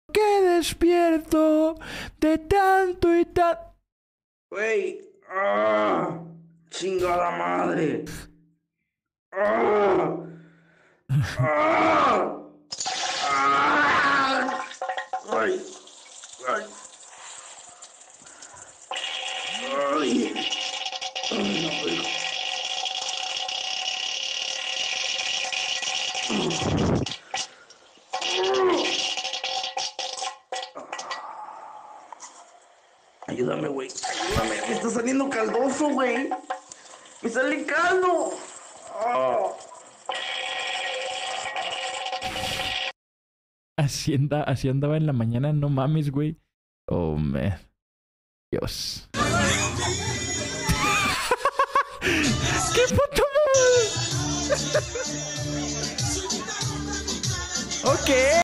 que despierto de tanto y tan... Güey. Chingada madre. ¡Ah! ¡Ah! ¡Ah! ¡Ay! ¡Ay! ¡Ay! ¡Ay, no, güey! Ayúdame, güey. Ayúdame. Me está saliendo caldoso, güey. Me sale caldo. Oh. Así andaba en la mañana, no mames, güey. Oh, man. Dios. ¡Qué puto madre! Ok.